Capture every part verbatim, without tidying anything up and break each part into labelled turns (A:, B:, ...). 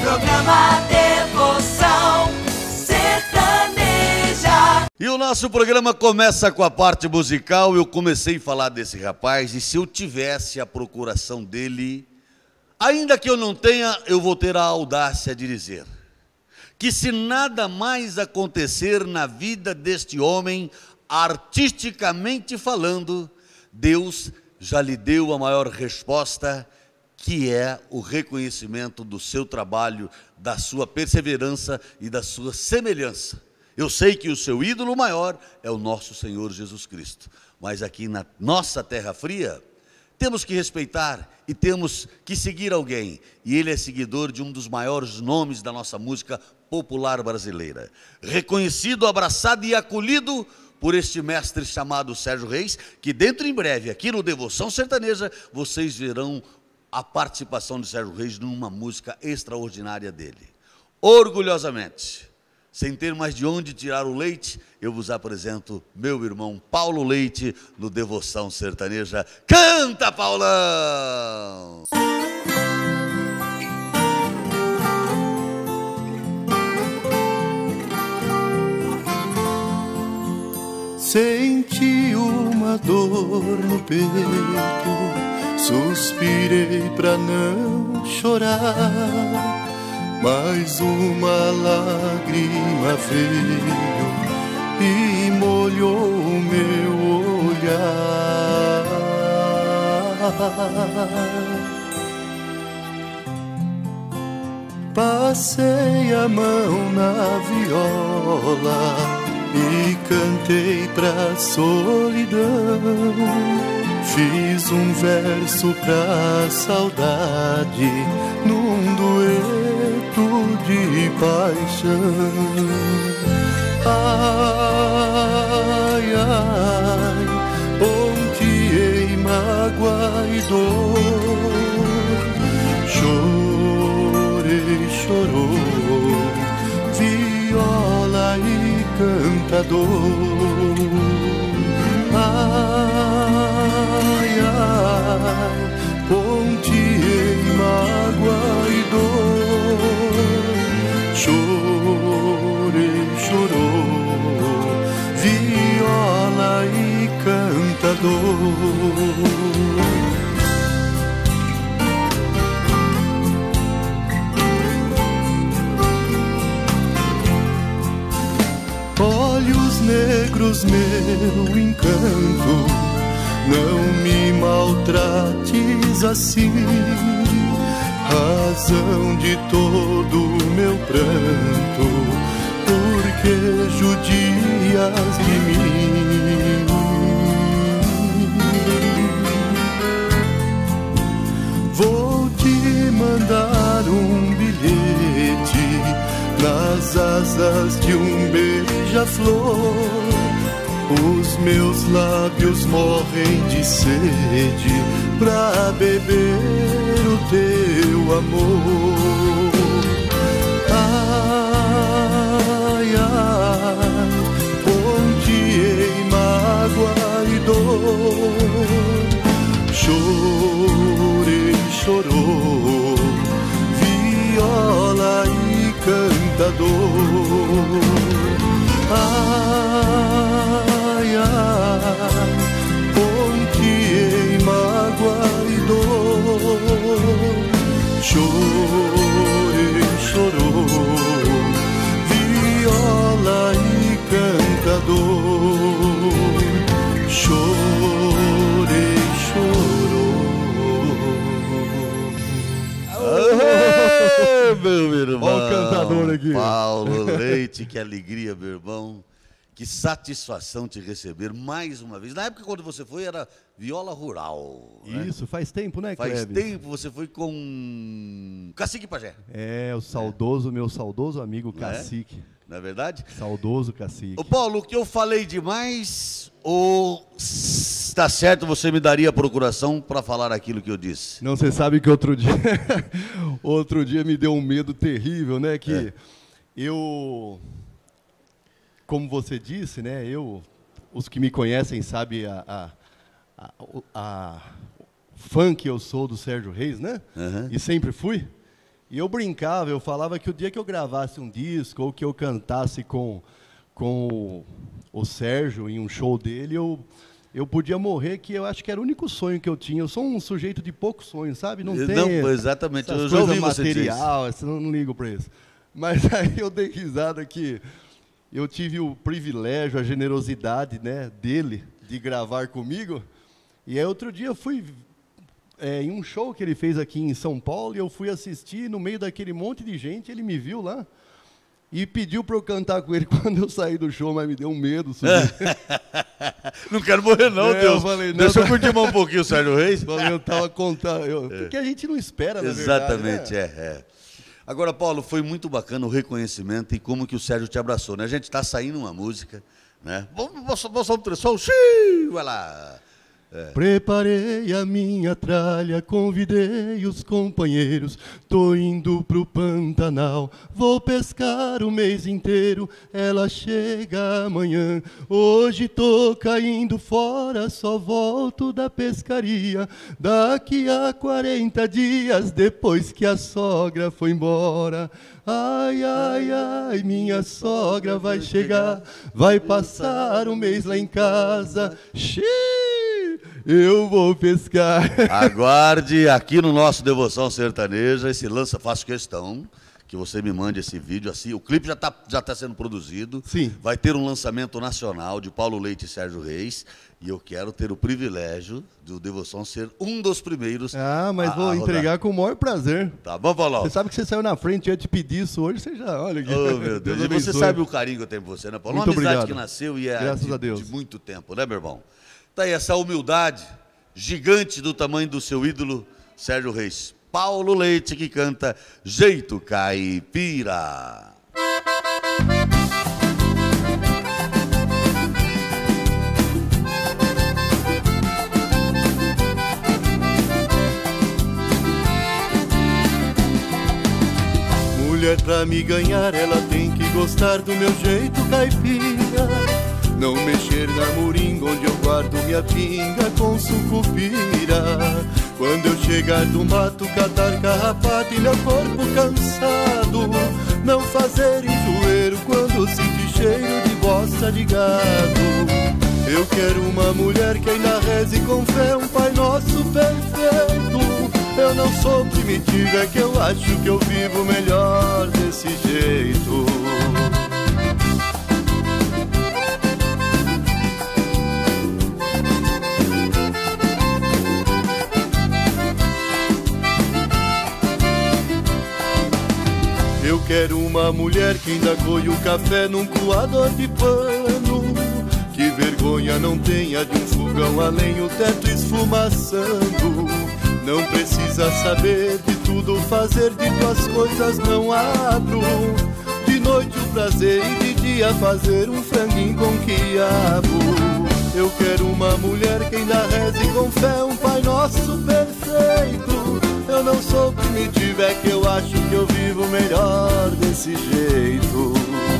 A: Programa Devoção Sertaneja.
B: E o nosso programa começa com a parte musical. Eu comecei a falar desse rapaz, e se eu tivesse a procuração dele, ainda que eu não tenha, eu vou ter a audácia de dizer que se nada mais acontecer na vida deste homem, artisticamente falando, Deus já lhe deu a maior resposta, que é o reconhecimento do seu trabalho, da sua perseverança e da sua semelhança. Eu sei que o seu ídolo maior é o nosso Senhor Jesus Cristo, mas aqui na nossa terra fria, temos que respeitar e temos que seguir alguém, e ele é seguidor de um dos maiores nomes da nossa música popular brasileira, reconhecido, abraçado e acolhido por este mestre chamado Sérgio Reis, que dentro em breve, aqui no Devoção Sertaneja, vocês verão a participação de Sérgio Reis numa música extraordinária dele. Orgulhosamente, sem ter mais de onde tirar o leite, eu vos apresento meu irmão Paulo Leite, no Devoção Sertaneja. Canta, Paulão!
C: Senti uma dor no peito, suspirei pra não chorar, mas uma lágrima veio e molhou o meu olhar. Passei a mão na viola e cantei pra solidão, fiz um verso pra saudade, num dueto de paixão. Ai, ai, ponteei mágoa e dor, chorei, chorou, viola e cantador. Ai, ai, ponteei mágoa e dor, chorei, chorou, viola e cantador. Olhos negros, meu encanto, não me maltrates assim, razão de todo o meu pranto, porque judias de mim. Vou te mandar um bilhete nas asas de um beija-flor, os meus lábios morrem de sede pra beber o teu amor. Ai, ai, ponteei mágoa e dor, chorei, chorou, viola e cantador. Ai, ai, ponteei mágoa e dor, chorei, chorou, viola e cantador, chorei, chorou.
B: Aê, meu irmão!
D: Olha o cantador aqui.
B: Paulo Leite, que alegria, meu irmão. Que satisfação te receber mais uma vez. Na época, quando você foi, era viola rural. Né?
D: Isso, faz tempo, né,
B: Faz
D: Cleves?
B: tempo, você foi com Cacique Pajé.
D: É, o saudoso, meu saudoso amigo
B: Não é?
D: Cacique.
B: Não é verdade?
D: Saudoso Cacique.
B: Ô Paulo, o que eu falei demais, ou está certo, você me daria a procuração para falar aquilo que eu disse?
D: Não, você sabe que outro dia, outro dia me deu um medo terrível, né? Que
B: É.
D: eu, como você disse, né? Eu, os que me conhecem sabem a, a, a, a fã que eu sou do Sérgio Reis, né?
B: Uhum.
D: E sempre fui. E eu brincava, eu falava que o dia que eu gravasse um disco ou que eu cantasse com, com o, o Sérgio em um show dele, eu, eu podia morrer, que eu acho que era o único sonho que eu tinha. Eu sou um sujeito de poucos sonhos, sabe? Não tem
B: Não, exatamente, eu já ouvi você dizer isso.
D: material, eu não, não ligo para isso. Mas aí eu dei risada que eu tive o privilégio, a generosidade, né, dele de gravar comigo. E aí outro dia eu fui é, em um show que ele fez aqui em São Paulo e eu fui assistir no meio daquele monte de gente, ele me viu lá e pediu para eu cantar com ele quando eu saí do show, mas me deu um medo.
B: Não quero morrer não,
D: é,
B: Deus.
D: Eu falei, não,
B: deixa eu curtir mais um pouquinho o Sérgio Reis.
D: Eu estava contando, eu, é. porque a gente não espera, na
B: Exatamente,
D: verdade, né?
B: é, é. Agora, Paulo, foi muito bacana o reconhecimento e como que o Sérgio te abraçou, né? A gente está saindo uma música, né? Vamos passar um trecho, xiii, vai lá. É.
D: Preparei a minha tralha, convidei os companheiros, tô indo pro Pantanal, vou pescar o mês inteiro, ela chega amanhã, hoje tô caindo fora, só volto da pescaria, daqui a quarenta dias, depois que a sogra foi embora. Ai, ai, ai, minha sogra vai chegar, vai passar um mês lá em casa, xiii, eu vou pescar.
B: Aguarde aqui no nosso Devoção Sertaneja, esse lança, faço questão que você me mande esse vídeo assim. O clipe já está já tá sendo produzido.
D: Sim.
B: Vai ter um lançamento nacional de Paulo Leite e Sérgio Reis. E eu quero ter o privilégio do Devoção ser um dos primeiros.
D: Ah, mas
B: a,
D: vou
B: a
D: entregar com o maior prazer.
B: Tá bom, Paulo?
D: Você sabe que você saiu na frente, eu ia te pedir isso hoje, você já olha aqui.
B: Oh, meu Deus. E você sabe o carinho que eu tenho por você, né, Paulo?
D: Muito
B: Uma amizade
D: obrigado.
B: que nasceu e é
D: Graças
B: de,
D: a Deus.
B: de muito tempo, né, meu irmão? Tá aí essa humildade gigante do tamanho do seu ídolo, Sérgio Reis. Paulo Leite que canta Jeito Caipira.
C: Mulher pra me ganhar, ela tem que gostar do meu jeito caipira. Não mexer na moringa onde eu guardo minha pinga com sucupira. Quando eu chegar do mato, catar carrapato e meu corpo cansado, não fazer enjoeiro quando sentir cheiro de bosta de gado. Eu quero uma mulher que ainda reze com fé um Pai Nosso perfeito. Eu não sou primitivo, é que eu acho que eu vivo melhor desse jeito. Eu quero uma mulher que ainda coe o café num coador de pano, que vergonha não tenha de um fogão a lenha, o teto esfumaçando. Não precisa saber de tudo fazer, de tuas coisas não abro. De noite o prazer e de dia fazer um franguinho com quiabo. Eu quero uma mulher que ainda reze com fé um Pai Nosso perfeito. Eu não sou primitivo, é que eu acho que eu vivo melhor desse jeito.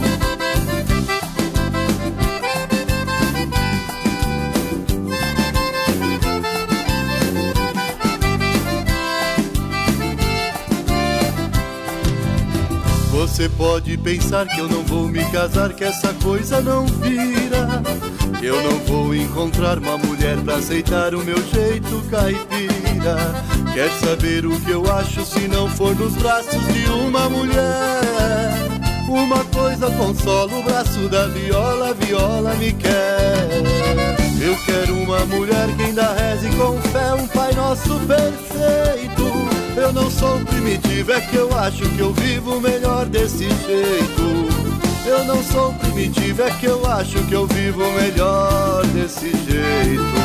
C: Você pode pensar que eu não vou me casar, que essa coisa não vira, que eu não vou encontrar uma mulher pra aceitar o meu jeito caipira. Quer saber o que eu acho se não for nos braços de uma mulher? Uma coisa consola o braço da viola, a viola me quer. Eu quero uma mulher que ainda reze com fé um Pai Nosso perfeito. Eu não sou primitivo, é que eu acho que eu vivo melhor desse jeito. Eu não sou primitivo, é que eu acho que eu vivo melhor desse jeito.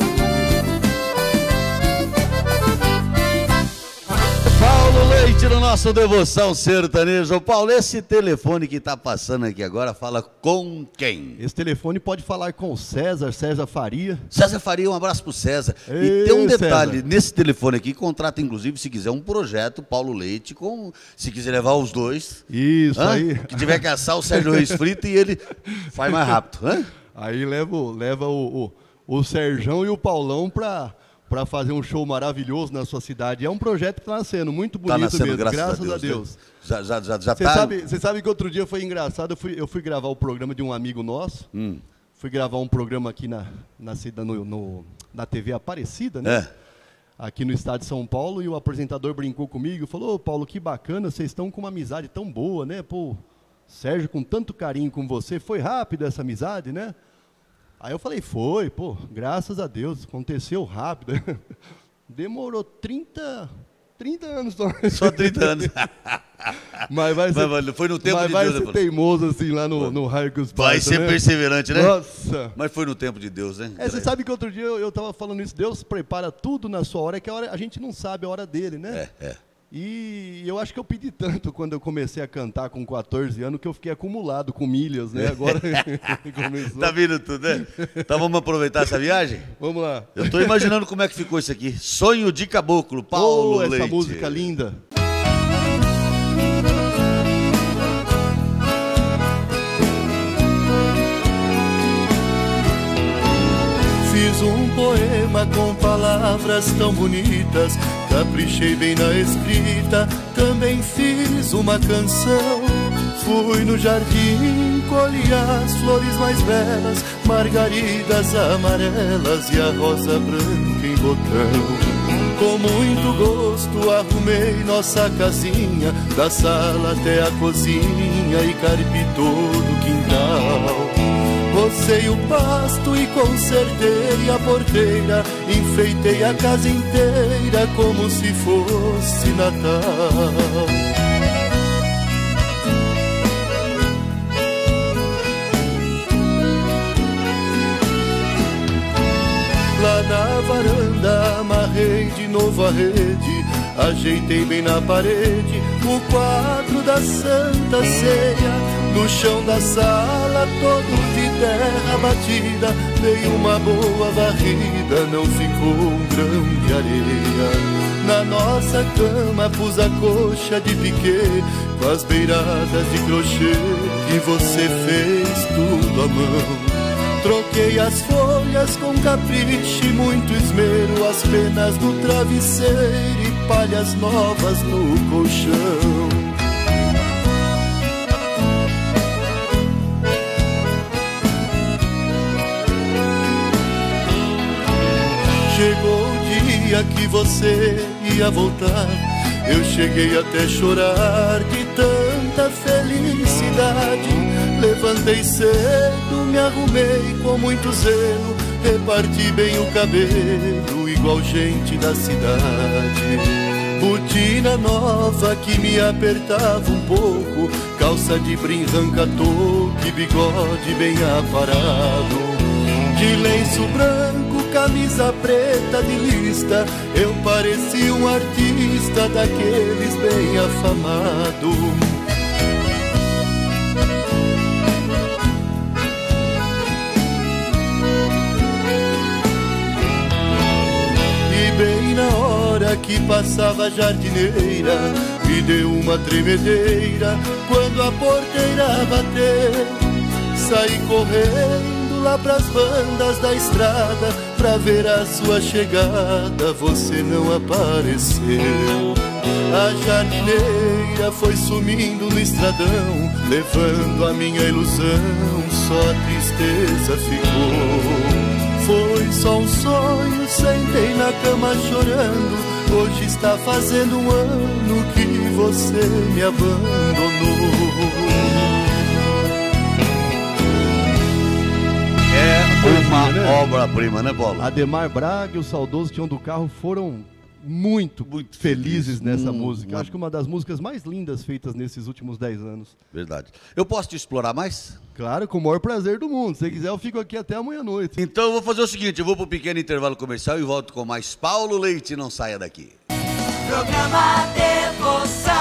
B: Paulo Leite no nosso Devoção Sertaneja. Paulo, esse telefone que está passando aqui agora fala com quem?
D: Esse telefone pode falar com o César, César Faria.
B: César Faria, um abraço pro César.
D: Ei,
B: e tem um detalhe,
D: César.
B: nesse telefone aqui, contrata inclusive, se quiser, um projeto, Paulo Leite, com, se quiser levar os dois.
D: Isso,
B: hã?
D: aí.
B: Que tiver que assar o Sérgio Reis frito e ele faz mais rápido. Hã?
D: Aí leva, o- leva o, o, o Serjão e o Paulão para para fazer um show maravilhoso na sua cidade. É um projeto que está nascendo, muito bonito
B: tá nascendo,
D: mesmo,
B: graças,
D: graças
B: a
D: a
B: Deus.
D: Deus.
B: Né? Já, já, já, já
D: Você
B: tá...
D: sabe, você sabe que outro dia foi engraçado, eu fui, eu fui gravar o programa de um amigo nosso,
B: hum.
D: fui gravar um programa aqui na, na, no, no, na T V Aparecida, né?
B: É.
D: Aqui no estado de São Paulo, e o apresentador brincou comigo, falou, ô Paulo, que bacana, vocês estão com uma amizade tão boa, né? Pô, Sérgio, com tanto carinho com você, foi rápido essa amizade, né? Aí eu falei, foi, pô, graças a Deus, aconteceu rápido. Demorou trinta, trinta anos só.
B: Só trinta anos.
D: Mas vai ser,
B: mas foi no tempo
D: mas
B: de
D: vai
B: Deus.
D: ser teimoso assim lá no, no raio que os
B: Vai
D: pais,
B: ser
D: né?
B: perseverante, né?
D: Nossa.
B: Mas foi no tempo de Deus, né?
D: É, você sabe que outro dia eu, eu tava falando isso, Deus prepara tudo na sua hora, que a, hora, a gente não sabe a hora dele, né?
B: É, é.
D: E eu acho que eu pedi tanto quando eu comecei a cantar com quatorze anos que eu fiquei acumulado com milhas, né? Agora começou.
B: Tá vindo tudo, né? Então vamos aproveitar essa viagem?
D: Vamos lá.
B: Eu tô imaginando como é que ficou isso aqui. Sonho de Caboclo, Paulo
D: Oh, essa
B: Leite.
D: música linda.
C: Fiz um poema com palavras tão bonitas, caprichei bem na escrita, também fiz uma canção. Fui no jardim, colhi as flores mais belas, margaridas amarelas e a rosa branca em botão. Com muito gosto arrumei nossa casinha, da sala até a cozinha e carpi todo o quintal. Rocei o pasto e consertei a porteira, enfeitei a casa inteira como se fosse Natal. Lá na varanda amarrei de novo a rede, ajeitei bem na parede o quadro da Santa Ceia. No chão da sala todo de terra batida, dei uma boa varrida, não ficou um grão de areia. Na nossa cama pus a coxa de piquê, com as beiradas de crochê que você fez tudo à mão. Troquei as folhas com capricho e muito esmero, as penas do travesseiro e palhas novas no colchão. Chegou o dia que você ia voltar, eu cheguei até chorar de tanta felicidade. Levantei cedo, me arrumei com muito zelo, reparti bem o cabelo, igual gente da cidade. Botina nova que me apertava um pouco, calça de brim ranca-toco e bigode bem aparado. De lenço branco, camisa preta de lista, eu parecia um artista daqueles bem afamado. Bem na hora que passava a jardineira, me deu uma tremedeira quando a porteira bateu. Saí correndo lá pras bandas da estrada pra ver a sua chegada, você não apareceu. A jardineira foi sumindo no estradão, levando a minha ilusão, só a tristeza ficou. Foi só um sonho, sentei na cama chorando, hoje está fazendo um ano que você me abandonou.
B: É uma né? obra-prima, né, Paulo?
D: Ademar Braga e o saudoso Tião do Carro foram muito, muito felizes nessa hum, música. Acho que uma das músicas mais lindas feitas nesses últimos dez anos.
B: Verdade. Eu posso te explorar mais?
D: Claro, com o maior prazer do mundo. Se você quiser, eu fico aqui até amanhã-noite.
B: Então eu vou fazer o seguinte, eu vou para um pequeno intervalo comercial e volto com mais Paulo Leite. Não saia daqui.
A: Programa Devoção.